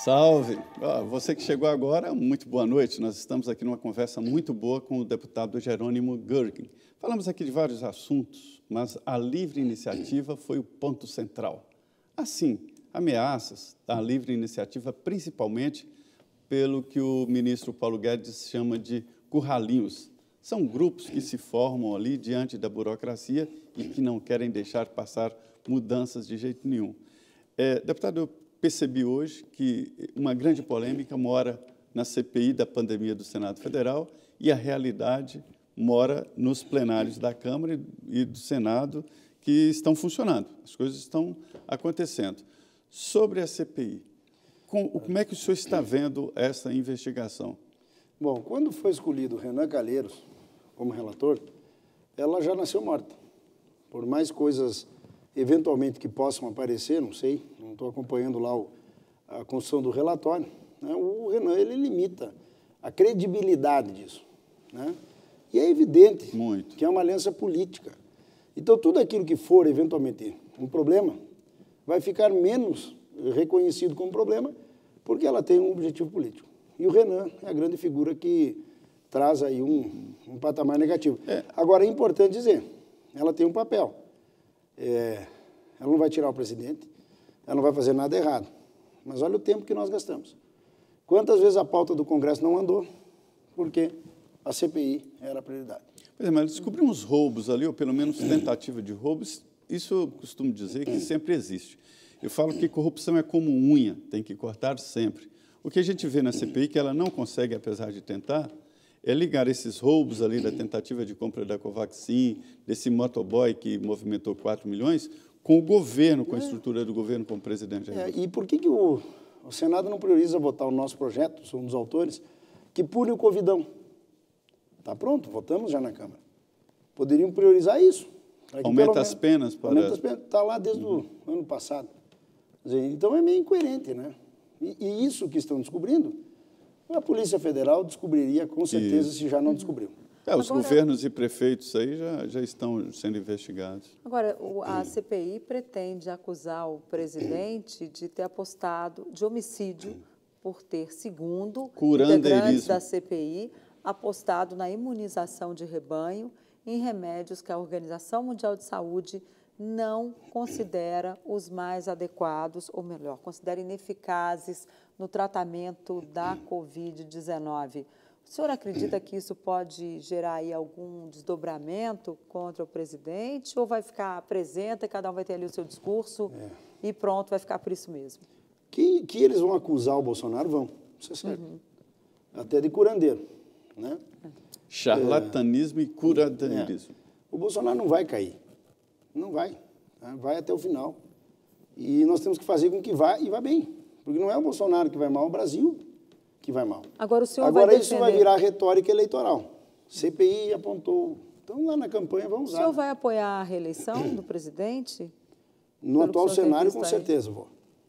Salve! Você que chegou agora, muito boa noite. Nós estamos aqui numa conversa muito boa com o deputado Jerônimo Gurgel. Falamos aqui de vários assuntos, mas a livre iniciativa foi o ponto central. Assim, ameaças à livre iniciativa, principalmente pelo que o ministro Paulo Guedes chama de curralinhos. São grupos que se formam ali diante da burocracia e que não querem deixar passar mudanças de jeito nenhum. Deputado, eu percebi hoje que uma grande polêmica mora na CPI da pandemia do Senado Federal e a realidade mora nos plenários da Câmara e do Senado que estão funcionando. As coisas estão acontecendo. Sobre a CPI, como é que o senhor está vendo essa investigação? Bom, quando foi escolhido Renan Calheiros como relator, ela já nasceu morta. Por mais coisas, eventualmente, que possam aparecer, não sei, não estou acompanhando lá a construção do relatório, né? O Renan, ele limita a credibilidade disso, né? E é evidente que é uma aliança política. Então, tudo aquilo que for, eventualmente, um problema, vai ficar menos reconhecido como problema, porque ela tem um objetivo político. E o Renan é a grande figura que traz aí um patamar negativo. Agora, é importante dizer, ela tem um papel. Ela não vai tirar o presidente, ela não vai fazer nada errado. Mas olha o tempo que nós gastamos. Quantas vezes a pauta do Congresso não andou? Porque a CPI era a prioridade. Pois é, mas descobriu uns roubos ali, ou pelo menos tentativa de roubos. Isso eu costumo dizer que sempre existe. Eu falo que corrupção é como unha, tem que cortar sempre. O que a gente vê na CPI, que ela não consegue, apesar de tentar, é ligar esses roubos ali da tentativa de compra da Covaxin, desse motoboy que movimentou 4 milhões, com o governo, com a estrutura do governo, com o presidente. E por que o Senado não prioriza votar o nosso projeto, sou um dos autores, que pune o Covidão? Está pronto, votamos já na Câmara. Poderiam priorizar isso. Aumenta as penas para... Aumenta as penas, está lá desde o ano passado. Então, é meio incoerente, né? E isso que estão descobrindo, a Polícia Federal descobriria, com certeza, se já não descobriu. Os governos e prefeitos aí já estão sendo investigados. Agora, a CPI pretende acusar o presidente de ter apostado de homicídio por ter, segundo integrantes da CPI, apostado na imunização de rebanho em remédios que a Organização Mundial de Saúde não considera os mais adequados, ou melhor, considera ineficazes no tratamento da Covid-19. O senhor acredita que isso pode gerar aí algum desdobramento contra o presidente ou vai ficar apresenta e cada um vai ter ali o seu discurso e pronto, vai ficar por isso mesmo? Que eles vão acusar o Bolsonaro, vão, isso é certo. Até de curandeiro, né? Charlatanismo e curanderismo. O Bolsonaro não vai cair, não vai, tá? Vai até o final. E nós temos que fazer com que vá e vá bem, porque não é o Bolsonaro que vai mal, é o Brasil que vai mal. Agora, o senhor Agora isso vai virar retórica eleitoral. CPI apontou. Então, lá na campanha, vamos usar. O senhor vai apoiar a reeleição do presidente? No atual cenário, com certeza vou.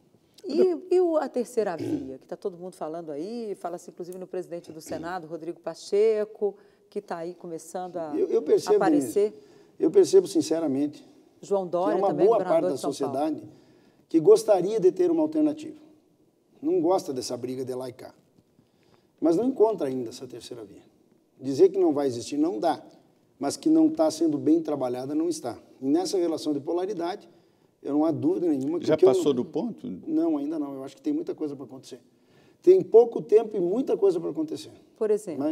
E a terceira via, que está todo mundo falando aí, fala-se inclusive no presidente do Senado, Rodrigo Pacheco, que está aí começando a aparecer. Eu percebo, sinceramente, João Dória, que é uma boa parte da sociedade que gostaria de ter uma alternativa. Não gosta dessa briga de lá e cá. Mas não encontra ainda essa terceira via. Dizer que não vai existir não dá, mas que não está sendo bem trabalhada não está. E nessa relação de polaridade, eu não há dúvida nenhuma... Já passou do ponto? Não, ainda não. Eu acho que tem muita coisa para acontecer. Tem pouco tempo e muita coisa para acontecer. Por exemplo,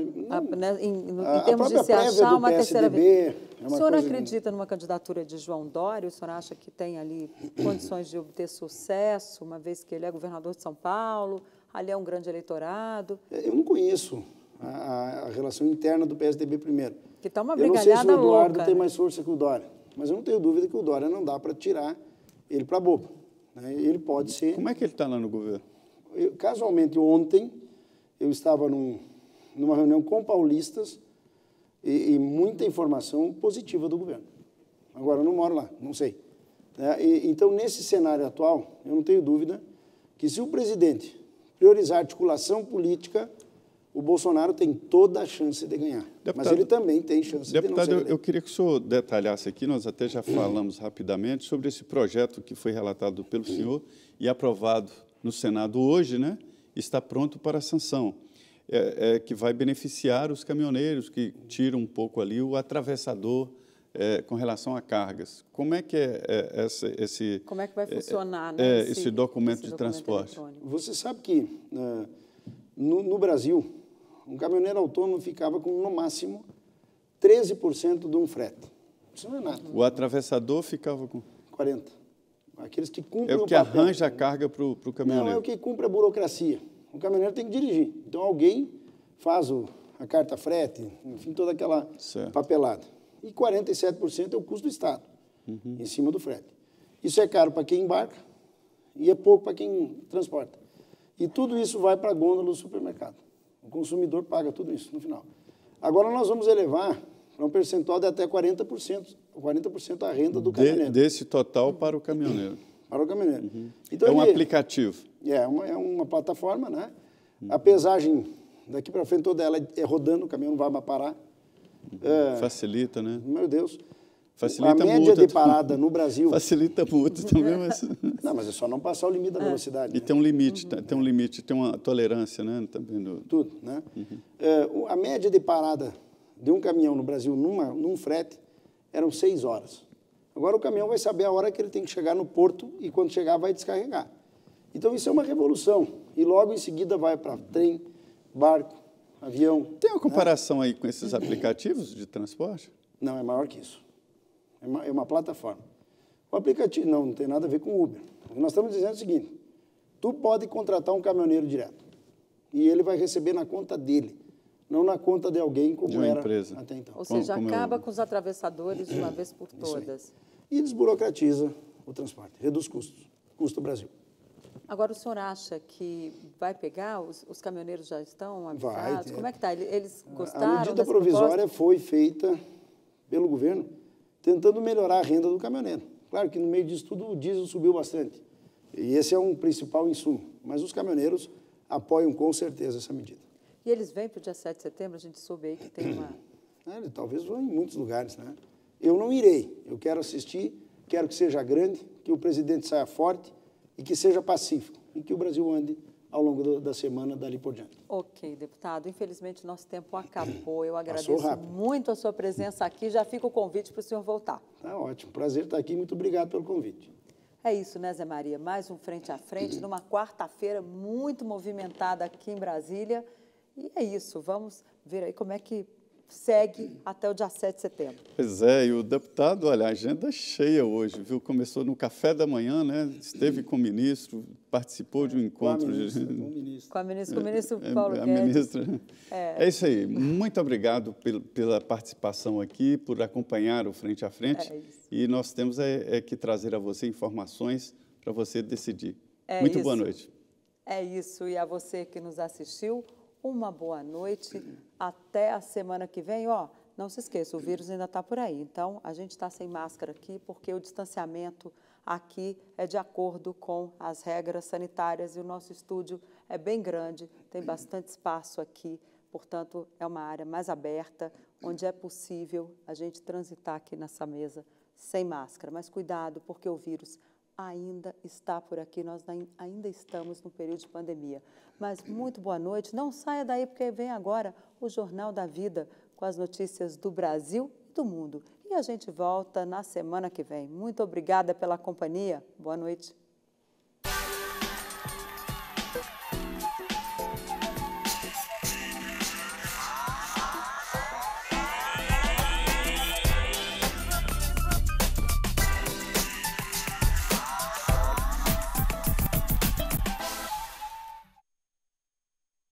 em termos de se achar uma terceira via. O senhor acredita numa candidatura de João Dória? O senhor acha que tem ali condições de obter sucesso, uma vez que ele é governador de São Paulo, ali é um grande eleitorado? Eu não conheço a relação interna do PSDB primeiro. Que está uma brigalhada louca. Eu não sei se o Eduardo tem mais força que o Dória, mas eu não tenho dúvida que o Dória não dá para tirar ele para bobo, né? Ele pode ser... Como é que ele está lá no governo? Casualmente, ontem, eu estava numa reunião com paulistas e muita informação positiva do governo. Agora, eu não moro lá, não sei. Então, nesse cenário atual, eu não tenho dúvida que se o presidente priorizar a articulação política, o Bolsonaro tem toda a chance de ganhar. Deputado, mas ele também tem chance de não ser eleito. Eu queria que o senhor detalhasse aqui, nós até já falamos rapidamente, sobre esse projeto que foi relatado pelo senhor e aprovado no Senado hoje, né? está pronto para a sanção, que vai beneficiar os caminhoneiros, que tiram um pouco ali o atravessador com relação a cargas. Como é que esse... Como é que vai funcionar, né, esse documento de transporte? Você sabe que no Brasil, um caminhoneiro autônomo ficava com, no máximo, 13% de um frete. Isso não é nada. O atravessador ficava com... 40%. Aqueles que cumprem o que arranja a carga para o caminhoneiro. Não, é o que cumpre a burocracia. O caminhoneiro tem que dirigir. Então, alguém faz a carta frete, enfim, toda aquela papelada. E 47% é o custo do Estado, em cima do frete. Isso é caro para quem embarca e é pouco para quem transporta. E tudo isso vai para a gôndola do supermercado. O consumidor paga tudo isso no final. Agora nós vamos elevar para um percentual de até 40% a renda do caminhoneiro. Desse total para o caminhoneiro. Para o caminhoneiro. Então, é um aplicativo. É uma plataforma, né? A pesagem, daqui para frente toda ela é rodando, o caminhão não vai mais parar. Facilita, né? Meu Deus. Facilita a média multa, de parada no Brasil... Facilita multa também, mas... Não, mas é só não passar o limite da velocidade. E tem um limite, tem um limite, tem uma tolerância, né? Também Tudo, né? A média de parada de um caminhão no Brasil num frete eram 6 horas. Agora o caminhão vai saber a hora que ele tem que chegar no porto e quando chegar vai descarregar. Então isso é uma revolução. E logo em seguida vai para trem, barco, avião. Tem uma comparação aí com esses aplicativos de transporte? Não, é maior que isso. É uma plataforma. O aplicativo não tem nada a ver com o Uber. O que nós estamos dizendo é o seguinte, tu pode contratar um caminhoneiro direto e ele vai receber na conta dele, não na conta de alguém como era empresa. Até então. Ou seja, acaba com os atravessadores de uma vez por todas. E desburocratiza o transporte, reduz custos, custo do Brasil. Agora, o senhor acha que vai pegar? Os caminhoneiros já estão avisados? Vai. Como é que está? Eles gostaram? A medida provisória foi feita pelo governo tentando melhorar a renda do caminhoneiro. Claro que no meio disso tudo o diesel subiu bastante. E esse é um principal insumo. Mas os caminhoneiros apoiam com certeza essa medida. E eles vêm para o dia 7 de setembro? A gente soube aí que tem uma... Talvez vão em muitos lugares, né? Eu não irei. Eu quero assistir, quero que seja grande, que o presidente saia forte e que seja pacífico. E que o Brasil ande ao longo da semana dali por diante. Ok, deputado. Infelizmente, nosso tempo acabou. Eu agradeço muito a sua presença aqui. Já fica o convite para o senhor voltar. Tá ótimo. Prazer estar aqui. Muito obrigado pelo convite. É isso, né, Zé Maria? Mais um Frente a Frente, numa quarta-feira muito movimentada aqui em Brasília. E é isso. Vamos ver aí como é que segue até o dia 7 de setembro. Pois é, e o deputado, olha, a agenda cheia hoje, viu? Começou no café da manhã, né? Esteve com o ministro, participou de um encontro... Com o ministro Paulo Guedes. Ministra. É isso aí. Muito obrigado pela participação aqui, por acompanhar o Frente a Frente. E nós temos que trazer a você informações para você decidir. Muito boa noite. É isso. E a você que nos assistiu, uma boa noite, até a semana que vem. Não se esqueça, o vírus ainda está por aí, então a gente está sem máscara aqui porque o distanciamento aqui é de acordo com as regras sanitárias e o nosso estúdio é bem grande, tem bastante espaço aqui, portanto é uma área mais aberta, onde é possível a gente transitar aqui nessa mesa sem máscara, mas cuidado porque o vírus ainda está por aqui, nós ainda estamos no período de pandemia. Mas muito boa noite, não saia daí porque vem agora o Jornal da Vida com as notícias do Brasil e do mundo. E a gente volta na semana que vem. Muito obrigada pela companhia, boa noite.